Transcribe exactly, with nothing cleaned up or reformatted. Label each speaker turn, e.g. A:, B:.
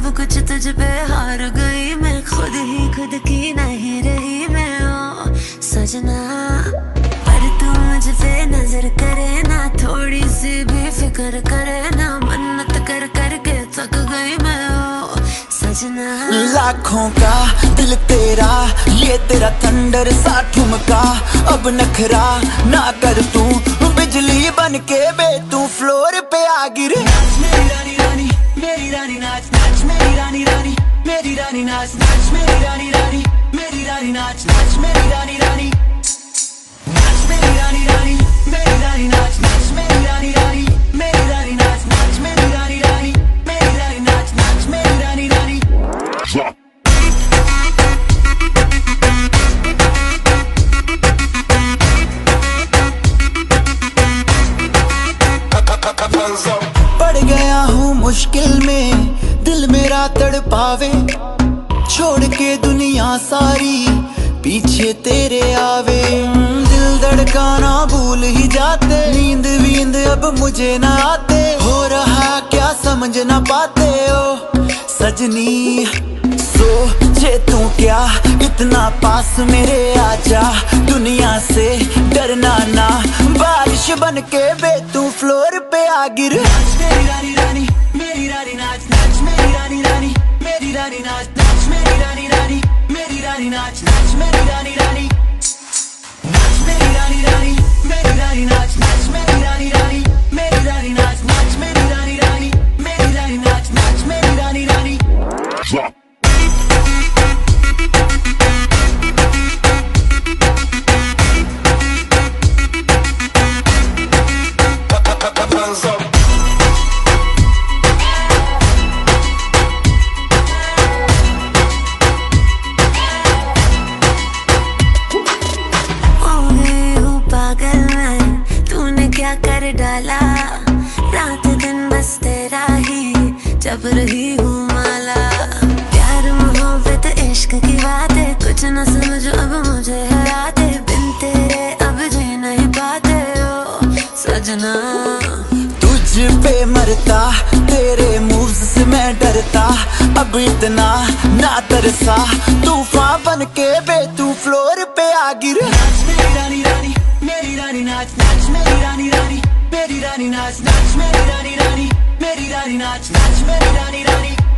A: सब कुछ तुझ पे हार गई मैं, खुद ही खुद की नहीं रही मैं ओ सजना। पर तू मुझ पे नजर करे ना, थोड़ी सी भी फिक्र करे ना, मन्नत कर करके थक गई मैं ओ सजना।
B: लाखों का दिल तेरा, ये तेरा थंडर सा ठुमका, अब नखरा ना कर तू, बिजली बन के बे तू फ्लोर पे आ गिरे। मेरी रानी रानी मेरी रानी नाच नाच, मेरी रानी रानी मेरी रानी नाच नाच, मेरी रानी रानी मेरी रानी नाच नाच, मेरी रानी रानी नाच, मेरी रानी रानी मेरी रानी नाच नाच, मेरी रानी रानी मेरी रानी नाच नाच, मेरी रानी रानी मेरी रानी नाच नाच, मेरी रानी रानी। पड़ गया हूँ मुश्किल में, दिल मेरा तड़पावे, छोड़ के दुनिया सारी पीछे तेरे आवे। दिल धड़काना भूल ही जाते, नींद वींद अब मुझे ना आते, हो रहा क्या समझ ना पाते ओ सजनी। सोचे तू क्या इतना पास मेरे आजा, दुनिया से डरना ना, बारिश बन के बे तू फ्लोर पे आ गिर। मेरी रानी रानी मेरी रानी नाच नाच, मेरी रानी रानी मेरी रानी नाच नाच, मेरी रानी रानी मेरी रानी नाच नाच, मेरी रानी रानी नाच, मेरी रानी रानी मेरी रानी नाच नाच, मेरी रानी रानी मेरी रानी नाच नाच, मेरी रानी रानी मेरी रानी नाच नाच, मेरी रानी रानी। क्या कर डाला रात दिन बस तेरा ही जब रही हूँ माला, प्यार मोहब्बत इश्क की बातें कुछ न समझ अब मुझे हराते, बिन तेरे अब जी नहीं पाते ओ सजना। तुझ पे मरता तेरे मूव्स से मैं डरता, अब इतना ना तरसा, तूफान बन के बे तू फ्लोर पे आ गिर। मेरी रानी रानी मेरी रानी नाच नाच, मेरी रानी रानी मेरी रानी नाच नाच, मेरी रानी रानी मेरी रानी नाच नाच, मेरी रानी रानी।